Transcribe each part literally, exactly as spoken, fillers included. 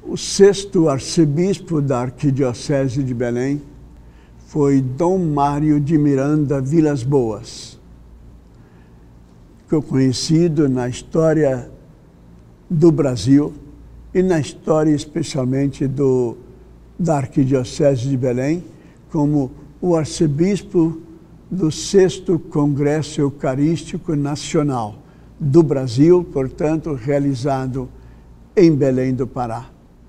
o sexto arcebispo da Arquidiocese de Belém foi Dom Mário de Miranda Vilas Boas, ficou conhecido na história do Brasil e na história especialmente do, da Arquidiocese de Belém como o arcebispo do sexto Congresso Eucarístico Nacional do Brasil, portanto, realizado em Belém do Pará.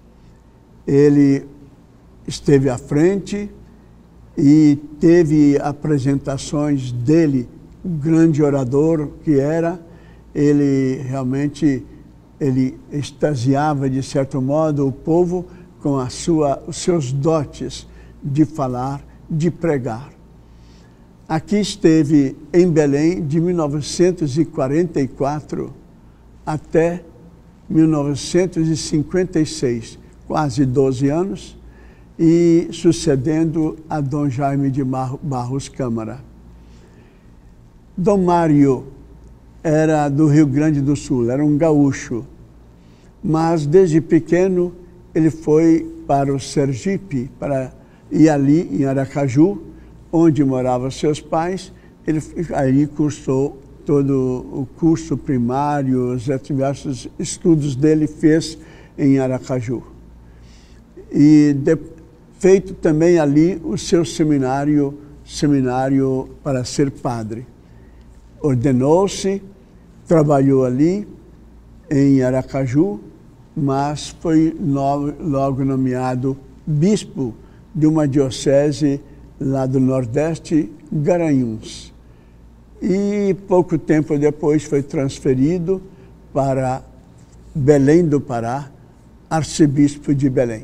Ele esteve à frente e teve apresentações dele, um grande orador que era, ele realmente ele extasiava, de certo modo, o povo com a sua, os seus dotes de falar, de pregar. Aqui esteve em Belém de mil novecentos e quarenta e quatro até mil novecentos e cinquenta e seis, quase doze anos, e sucedendo a Dom Jaime de Barros Câmara. Dom Mário era do Rio Grande do Sul, era um gaúcho, mas desde pequeno ele foi para o Sergipe, para, e ali em Aracaju, onde moravam seus pais, ele aí cursou todo o curso primário, os diversos estudos dele fez em Aracaju. E de, feito também ali o seu seminário, seminário para ser padre. Ordenou-se, trabalhou ali em Aracaju, mas foi logo, logo nomeado bispo de uma diocese lá do Nordeste, Garanhuns. E pouco tempo depois foi transferido para Belém do Pará, arcebispo de Belém.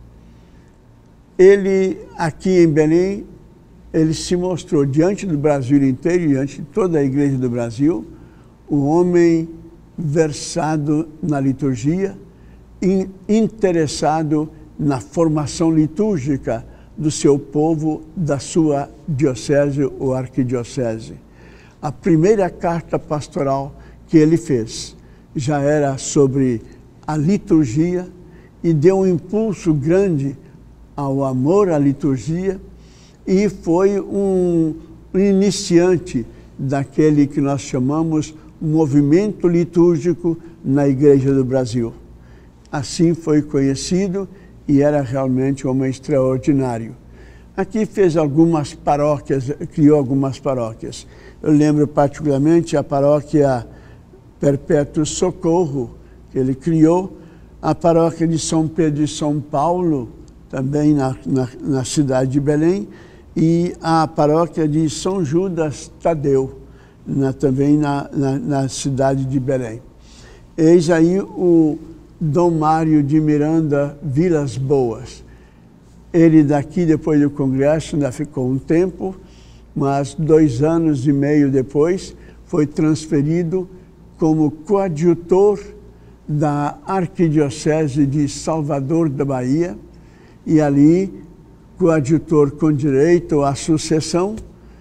Ele, aqui em Belém, ele se mostrou diante do Brasil inteiro, diante de toda a Igreja do Brasil, um homem versado na liturgia, in, interessado na formação litúrgica do seu povo, da sua diocese ou arquidiocese. A primeira carta pastoral que ele fez já era sobre a liturgia e deu um impulso grande ao amor à liturgia e foi um iniciante daquele que nós chamamos movimento litúrgico na Igreja do Brasil. Assim foi conhecido e era realmente um homem extraordinário. Aqui fez algumas paróquias, criou algumas paróquias. Eu lembro particularmente a paróquia Perpétuo Socorro, que ele criou, a paróquia de São Pedro e São Paulo, também na, na, na cidade de Belém, e a paróquia de São Judas Tadeu, na, também na, na, na cidade de Belém. Eis aí o Dom Mário de Miranda Vilas Boas. Ele daqui, depois do congresso, ainda ficou um tempo, mas dois anos e meio depois foi transferido como coadjutor da Arquidiocese de Salvador da Bahia e ali coadjutor com direito à sucessão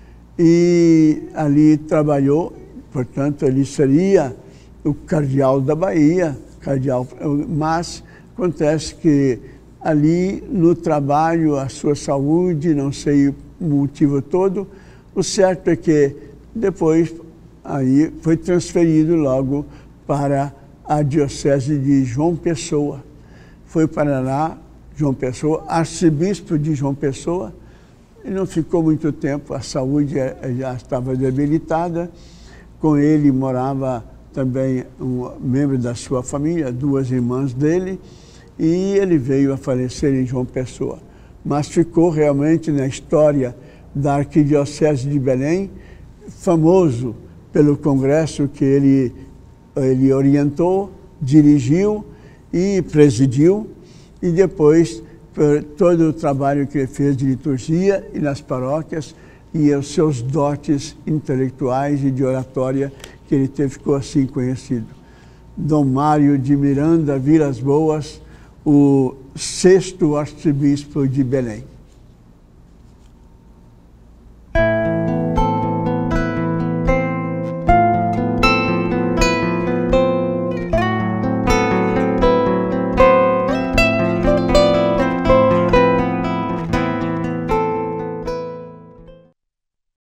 e ali trabalhou, portanto ele seria o cardeal da Bahia, cardeal, mas acontece que ali no trabalho, a sua saúde, não sei o motivo todo, o certo é que depois aí foi transferido logo para a diocese de João Pessoa. Foi para lá, João Pessoa, arcebispo de João Pessoa, e não ficou muito tempo, a saúde já estava debilitada, com ele morava também um membro da sua família, duas irmãs dele, e ele veio a falecer em João Pessoa. Mas ficou realmente na história da Arquidiocese de Belém, famoso pelo congresso que ele, ele orientou, dirigiu e presidiu, e depois por todo o trabalho que ele fez de liturgia e nas paróquias e os seus dotes intelectuais e de oratória que ele teve, ficou assim conhecido. Dom Mário de Miranda Vilas Boas, o sexto arcebispo de Belém.